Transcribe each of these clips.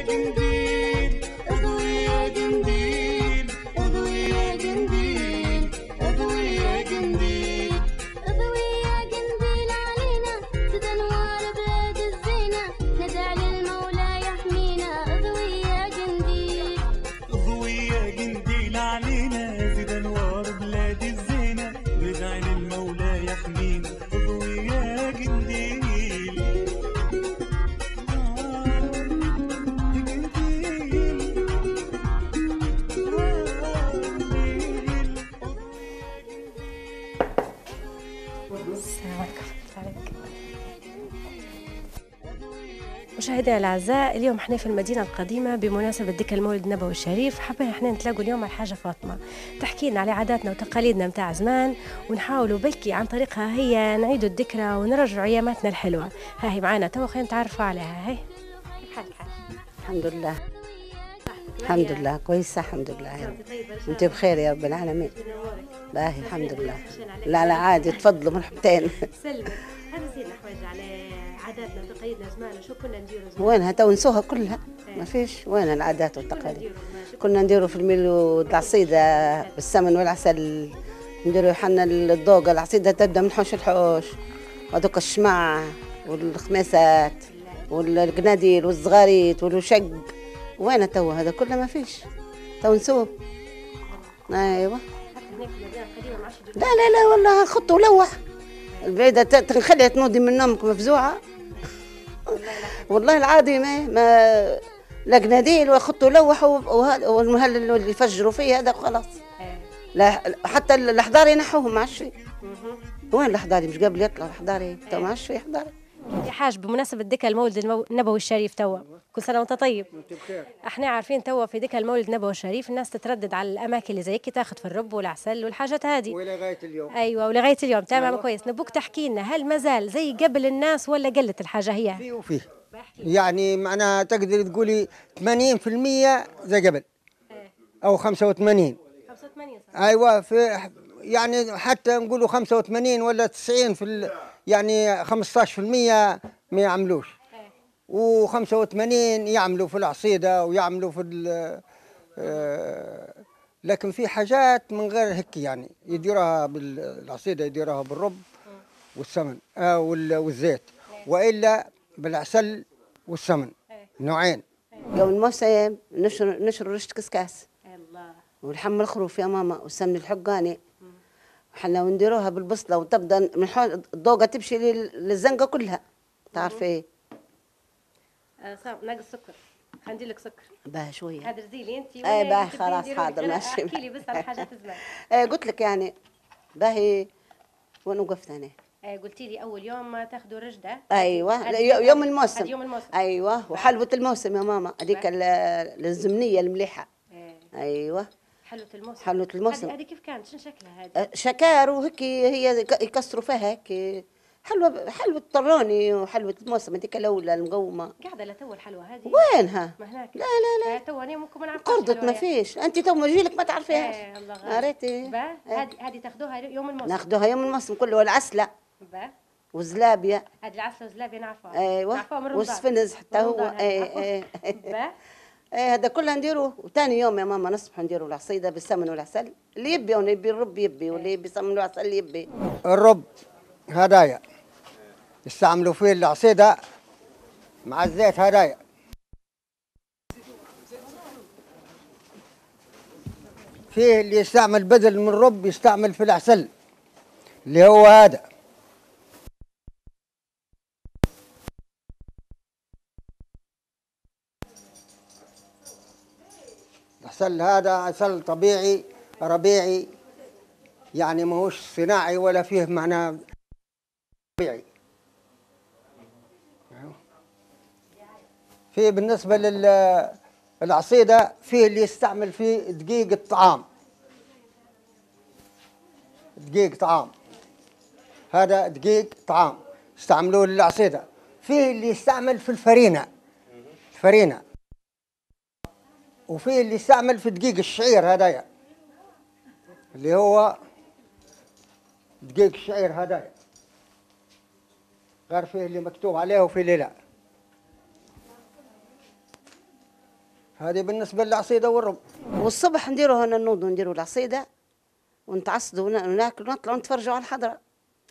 قنديل اضوي يا قنديل اضوي يا قنديل اضوي يا قنديل اضوي يا قنديل علينا زد انوار بلاد الزينة ندعي للمولى يحمينا اضوي يا قنديل اضوي يا قنديل علينا زد انوار بلاد الزينة ندعي للمولى يحمينا اضوي يا قنديل السلام عليكم. مشاهدينا الاعزاء، اليوم احنا في المدينه القديمه بمناسبه ذكرى المولد النبوي الشريف. حبينا احنا نتلاقوا اليوم مع الحاجه فاطمه تحكي لنا على عاداتنا وتقاليدنا متاع زمان، ونحاولوا بلكي عن طريقها هي نعيدوا الذكرى ونرجعوا اياماتنا الحلوه. هاي معانا توا، خلينا نتعرفوا عليها. هاي كيف حالك حاج؟ الحمد لله. الحمد لله كويسة الحمد لله. انت بخير يا رب العالمين. باهي الحمد لله. لا لا عادي، تفضلوا مرحبتين. سلمي. هذا زين حوايج على عاداتنا وتقاليدنا زمان، شو كنا نديروا زمان؟ وينها تو نسوها كلها؟ ما فيش. وين العادات والتقاليد؟ كنا نديروا في الميلود العصيدة بالسمن والعسل، نديروا حنا الضوقة. العصيدة تبدا من حوش الحوش، وهذوك الشمع والخميسات والقناديل والزغاريت والوشق. وين تو هذا كله؟ ما فيش. تو نسوه. ايوه. لا لا لا والله خط ولوح. البعيدة تخليها تنوضي من نومك مفزوعة. والله العظيم ما لا قناديل وخط ولوح والمهلل اللي يفجروا فيه هذا خلاص. لا حتى الحضار ينحوهم ما عادش فيه. وين الحضاري؟ مش قبل يطلع الحضاري تو ما عادش فيه حضاري. يا حاج، بمناسبة ذكرى المولد النبوي الشريف توا، كل سنة وانت طيب. احنا عارفين توا في ذكرى المولد النبوي الشريف الناس تتردد على الأماكن اللي زيك، تاخذ في الرب والعسل والحاجات هذه. ولغاية اليوم. أيوة ولغاية اليوم. تمام كويس. نبوك تحكي لنا، هل مازال زي قبل الناس ولا قلت الحاجة هي؟ فيه وفيه. يعني معناها تقدر تقولي 80% زي قبل. أو 85. 85 صح. أيوة في يعني حتى نقولوا 85 ولا 90 في يعني 15% ما يعملوش. و85 يعملوا في العصيدة ويعملوا في لكن في حاجات من غير هيك، يعني يديروها بالعصيدة، يديروها بالرب والسمن والزيت، وإلا بالعسل والسمن، نوعين. يوم الموسم نشر رشة كسكاس الله، ولحم الخروف يا ماما والسمن الحقاني. وحنا ونديروها بالبصلة، وتبدا من الضوقة تمشي للزنقة كلها. تعرفي ايه؟ صار ناقص سكر، حندير لك سكر. باهي شوية. هذا رزيلي انت. ايه باهي خلاص حاضر ماشي. احكي لي بس على حاجات زمان. ايه قلت لك يعني باهي. وين وقفت انا؟ قلتي لي اول يوم تاخذوا رجده. ايوه يوم الموسم. يوم الموسم. ايوه، وحلوة الموسم يا ماما هذيك الزمنية المليحة. ايوه حلوة الموسم. حلوة الموسم. هذه كيف كانت؟ شنو شكلها هذه؟ شكار وهيك، هي يكسروا فيها هيك. حلوة الطروني وحلوة الموسم هذيك الأولى المقومة. قاعدة لتو الحلوة هذه. وينها؟ ما هناك. لا لا لا. تو أنا ممكن ما نعرفش. قرضت ما فيش. أنت تو جيلك ما تعرفيهاش. الله غالب. قريتي؟ هذه تاخذوها يوم الموسم. ناخذوها يوم الموسم كله. والعسلة وزلابية. هذه العسلة وزلابية نعرفها. ايوه. نعرفها من رمضان. والسفنز حتى هو. ايه هذا كله نديروه. وثاني يوم يا ماما نصبح نديروا العصيدة بالسمن والعسل. اللي يبي واللي يبي الرب يبي، واللي يبي سمن والعسل يبي. الرب هدايا يستعملوا فيه العصيدة مع الزيت، هدايا. فيه اللي يستعمل بدل من الرب يستعمل في العسل اللي هو هذا. العسل هذا عسل طبيعي ربيعي، يعني ماهوش صناعي ولا فيه معنى طبيعي. في بالنسبة للعصيدة فيه اللي يستعمل فيه دقيق الطعام. دقيق طعام هذا دقيق طعام يستعملوه للعصيدة. فيه اللي يستعمل في الفرينة، وفيه اللي يستعمل في دقيق الشعير هدايا، اللي هو دقيق الشعير هدايا. غير فيه اللي مكتوب عليه وفيه اللي لا. هذه بالنسبه للعصيده والرب. والصبح نديروا هنا نوضوا نديروا العصيده ونتعصدوا وناكلوا ونطلعوا نتفرجوا على الحضره.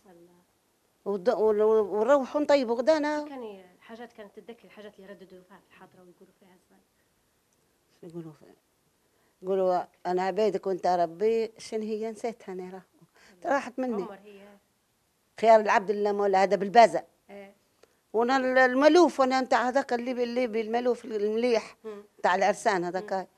ونروحوا نطيبوا غدانا. كان الحاجات كانت تتذكر الحاجات اللي يرددوا فيها في الحضره ويقولوا فيها زمان. شو يقولوا فيها؟ يقولوا انا عبيدك وانت ربي. شنو هي؟ نسيتها انا راحت مني. عمر هي خيار العبد الله مولا هذا بالبازة. وانا الملوف وانا نتاع هذاك اللي بالملوف المليح نتاع العرسان هذاك.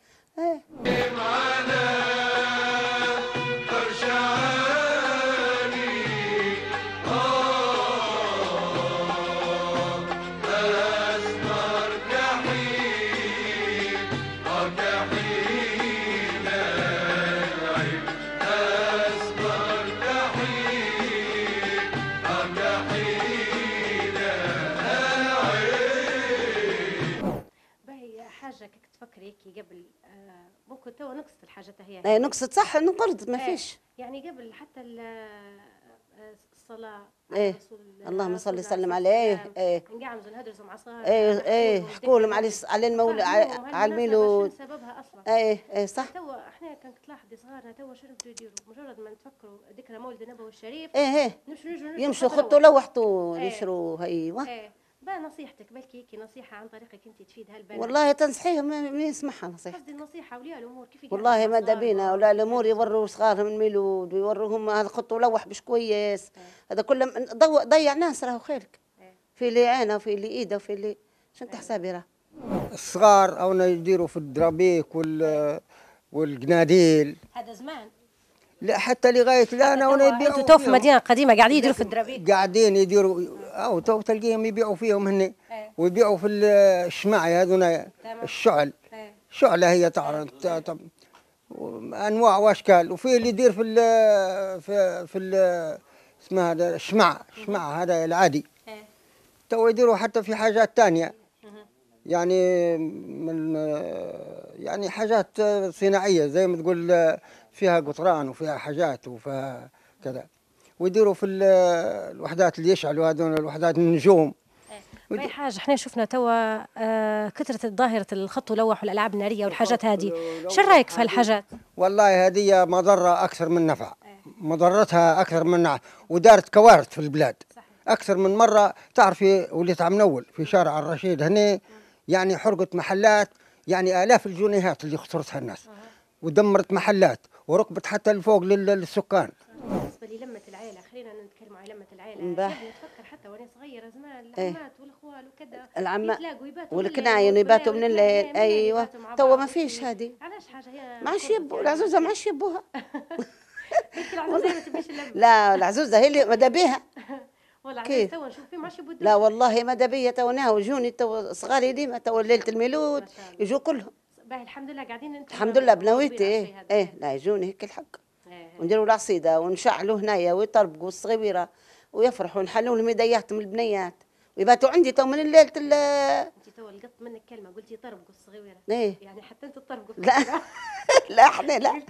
تفكري هيك قبل ممكن تو نقصت الحاجات هي. اي نقصت صح نقرض ما فيش. يعني قبل حتى الصلاة ايه اللهم صل وسلم عليه. ايه نقعمزوا نهدرسوا مع صغار. ايه حكوا لهم على المولى على الميلود. سببها اصلا. ايه صح. تو احنا كانت تلاحظي صغارنا تو شنو بدو يديروا مجرد ما نتفكروا ذكرى مولد النبوي الشريف. ايه نمشوا يمشوا خطوا لوحطوا يشروا. ايوه بقى نصيحتك بالك هيك نصيحه عن طريقك انت تفيد هالبنات. والله تنصحيهم ما يسمعها نصيحه. قصدي النصيحه اولياء الامور كيف والله ماذا بينا اولياء الامور يوروا صغارهم الميلود ويوروهم هذا خطوا لوح مش كويس. هذا كله ضيع ناس راهو خيرك. في اللي عينه وفي اللي ايده وفي اللي شنو تحسبي راه. الصغار او يديروا في الدرابيك والقناديل. هذا زمان. لا حتى لغايه الان انتوا تو في مدينه قديمه قاعدين يديروا في الدرابيك. قاعدين يديروا او تو تلقيهم يبيعوا فيهم هن. ويبيعوا في الشماعي هذونا الشعل. شعله هي تعرف انواع واشكال. وفي اللي يدير في اسمها هذا الشمع هذا العادي. تو يديروا حتى في حاجات ثانيه يعني يعني حاجات صناعيه زي ما تقول فيها قطران وفيها حاجات وفيها كذا. ويديروا في الوحدات اللي يشعلوا هذول الوحدات النجوم. اي حاجه احنا شفنا توا كثره ظاهره الخط ولوح والالعاب الناريه والحاجات هذه. شو رايك في هالحاجات؟ والله هذه مضره اكثر من نفع. مضرتها اكثر من نفع ودارت كوارث في البلاد. اكثر من مره. تعرفي وليت عم نول في شارع الرشيد هنا يعني حرقت محلات يعني آلاف الجنيهات اللي خسرتها الناس. ودمرت محلات وركبت حتى لفوق للسكان. بالنسبه للمه العائله خلينا نتكلم عن لمه العائله. نتفكر حتى وانا صغيره زمان العمات والاخوال وكذا العمات والكناين يباتوا من الليل. ايوه تو ما فيش هذه. علاش حاجه هي ما عادش يبوا العزوزه ما عادش يبوها. العزوزه ما تبيش اللمه. لا العزوزه هي اللي ماذا بيها. والله كيف تو نشوف فيه ما عادش يبوا. لا والله ماذا بيا تو ناو جوني تو صغاري ديما تو ليله الميلود يجوا كلهم. باهي الحمد لله قاعدين انتم. الحمد لله بنويتي. ايه لا يجوني هيك الحق. ونديروا العصيده ونشعلوا هنايا ويطربقوا الصغيره ويفرحوا نحلوا لهم يدياتهم البنيات ويباتوا عندي تو من الليله. انت تو لقطت منك كلمه قلتي طربقوا الصغيره. ايه يعني حتى انتوا تطربقوا. لا لا احنا لا.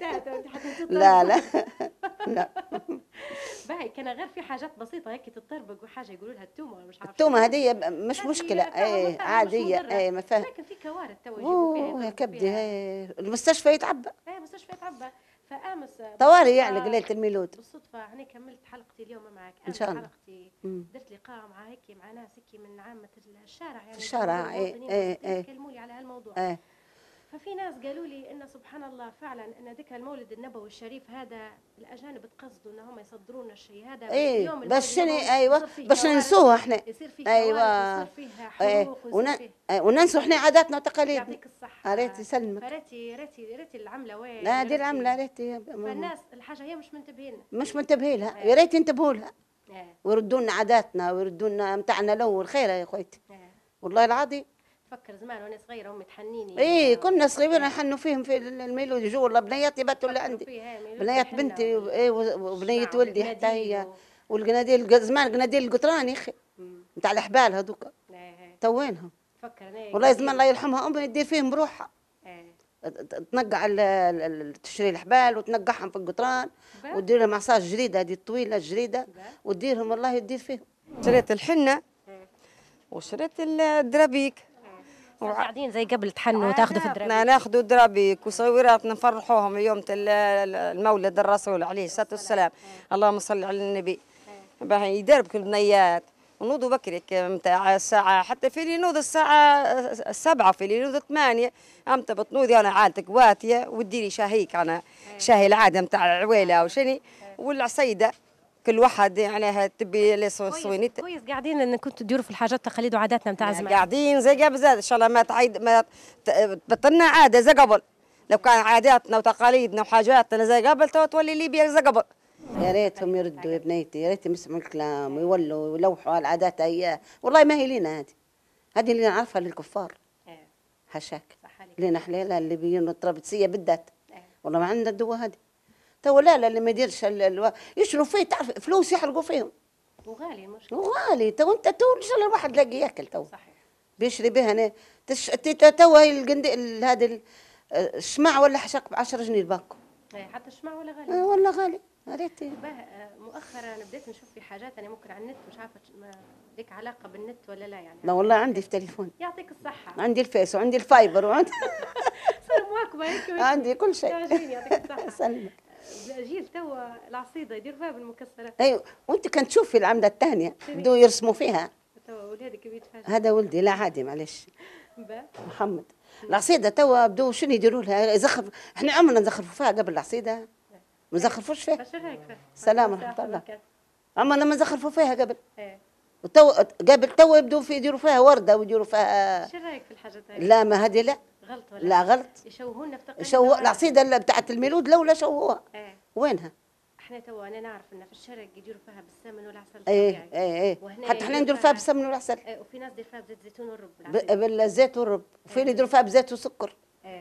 لا لا. باهي كان غير في حاجات بسيطه هيك تطربق وحاجه يقولوا لها التومه ولا مش عارفه. التومه هذه مش مشكله. ايه عاديه. ايه ما فاهم. لكن في كوارث تو يجيبوا فيها. يا كبدي. المستشفى يتعبى. ايه المستشفى يتعبى. فامس طوارئ يعني ليله الميلود. بالصدفه هني كملت حلقتي اليوم معك. ان شاء الله. حلقتي درت لقاء مع هيك مع ناس هيك من عامه الشارع يعني. الشارع. ايه كلموا لي على هالموضوع. ايه ففي ناس قالوا لي ان سبحان الله فعلا ان ذكرى المولد النبوي الشريف هذا الاجانب تقصدوا ان هم يصدروا لنا الشيء هذا. ايه بس شنو. ايوه بس ننسوه احنا. يصير فيه ايوه يصير فيها حروق وننسوا احنا عاداتنا وتقاليدنا. يعطيك الصحه. ريتي يسلمك. ريتي العمله وين. لا دي العمله ريتي. فالناس الحاجه هي مش منتبهين لها. يا ريت ينتبهوا لها. ويردوا لنا عاداتنا ويردوا لنا متاعنا الاول. خير يا اخويتي والله العظيم. فكر زمان وانا صغيره امي تحنيني. ايه كنا صغيرين نحنوا فيهم في الميلود يجوا والله بنياتي باتوا اللي عندي. بنيات بنتي ايه وبنيه ولدي حتى هي. والقناديل زمان قناديل القطران يا اخي نتاع الحبال هذوك. توينهم. فكر والله زمان الله يرحمها امي تدير فيهم بروحها. تنقع تشري الحبال وتنقعهم في القطران وتدير لهم عصاج جريده هذه الطويله الجريده وتديرهم والله تدير فيهم. شريت الحنه وشريت الدرابيك قاعدين زي قبل تحنوا وتاخذوا في الدرابي. ناخذوا درابيك وصويرات نفرحوهم يوم المولد الرسول عليه الصلاة والسلام. اللهم صل على النبي. باهي يدربك البنيات ونوضوا بكرك متاع الساعة، حتى في اللي ينوض الساعة 7 في اللي ينوض 8. أمتى بتنوضي أنا عادتك واتية وديري شاهيك، أنا شاهي العادة متاع العويلة وشني والعصيدة كل واحد يعني تبي لي صوينيت. كويس قاعدين ان كنتوا تديروا في الحاجات التقاليد وعاداتنا نتاع زمان. قاعدين زي قبل زاد ان شاء الله ما تعيد ما تبطلنا عاده زي قبل. لو كان عاداتنا وتقاليدنا وحاجاتنا زي قبل تولي ليبيا زي قبل. يا ريتهم يردوا يا بنيتي، يا ريتهم يسمعوا الكلام ويولوا ويلوحوا على العادات هي. والله ما هي لينا هذه اللي نعرفها للكفار. حشاك لينا حليلة اللي بيجوا الطرابلسية بالذات. والله ما عندنا الدواء هذه. تو لا اللي ما يديرش يشروا فيه، تعرف فلوس يحرقوا فيهم. وغالي المشكلة. وغالي تو انت تو ان شاء الله الواحد لاقي ياكل تو. صحيح. بيشري بها تو هي القنديل هذا الشمع ولا حشاك ب 10 جنيه الباكو. حتى الشمع ولا غالي؟ والله غالي. ريتي. مؤخرا بديت نشوف في حاجات انا ممكن على النت، مش عارفه لك علاقه بالنت ولا لا يعني. لا والله عندي في تليفون. يعطيك الصحه. عندي الفيس وعندي الفايبر وعندي صار مواكبه هيك. عندي كل شيء. يعطيك الصحه. سلمك. جيل توا العصيده يدير فيها بالمكسرات. ايوه وانت كنت تشوفي العمده الثانيه بدو يرسموا فيها. توا ولادك يتفاجئوا. هذا ولدي لا عادي معلش. محمد. العصيده توا بدو شنو يديروا لها يزخرف. احنا عمرنا نزخرفوا فيها قبل العصيده. ما نزخرفوش فيها. سلام ورحمه الله. عمرنا ما نزخرفوا فيها قبل. وتو قبل تو يبدو يديروا فيها ورده ويديروا فيها. شو رايك في الحاجات هاي؟ لا ما هذه لا. غلط ولا؟ لا غلط. يشوهونا في تقاليد. يشوه العصيده بتاعت الميلود لولا شوهوها. وينها؟ احنا تو انا نعرف ان في الشرق يديروا فيها بالسمن والعسل. ايه حتى احنا نديروا فيها بالسمن والعسل. وفي ناس يديروا فيها بزيت زيتون والرب. بالزيت والرب، وفي اللي يديروا فيها بزيت وسكر.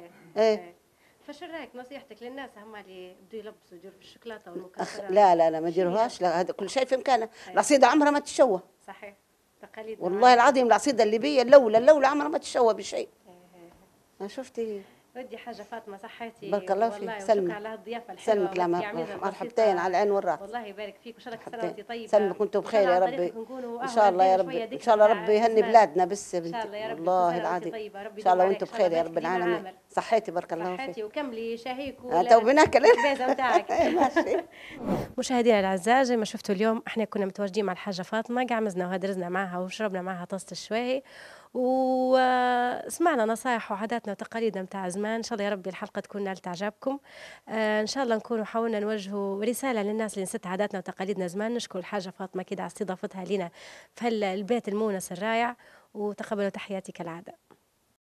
فشو رايك نصيحتك للناس هم اللي بدوا يلبسوا يديروا بالشوكولاته والمكسرات؟ لا ما يديروهاش، لا هذا كل شيء في امكانه. العصيده عمرها ما تتشوه. صحيح. تقاليد والله العظيم العصيده الليبيه اللوله عمرها ما تتشوه بشيء. ما شفتي ودي حاجه فاطمه صحيتي. بارك الله فيك. سلمك على هالضيافه الحلوه. سلمك مرحبتين على العين والراس. والله يبارك فيك وان شاء الله كل سنه وانت طيبه. سلمك وانتم بخير يا ربي. ان شاء الله يا ربي. ان شاء الله ربي يهني بلادنا بس يا بنتي. والله العظيم. ان شاء الله وانتم بخير يا رب العالمين. صحيتي بارك الله فيك. صحيتي وكملي شهيك تو بناكل البيزه نتاعك. ماشي. مشاهدينا الاعزاء زي ما شفتوا اليوم احنا كنا متواجدين مع الحاجه فاطمه، قعمزنا وهدرزنا معها وشربنا معها طاسه الشواهي وسمعنا نصائح وعاداتنا وتقاليدنا متاع زمان. ان شاء الله يا ربي الحلقه تكون نالت اعجابكم. ان شاء الله نكونوا حاولنا نوجهوا رساله للناس اللي نسيت عاداتنا وتقاليدنا زمان. نشكر الحاجه فاطمه كده على استضافتها لنا في البيت المونس الرائع، وتقبلوا تحياتي كالعاده.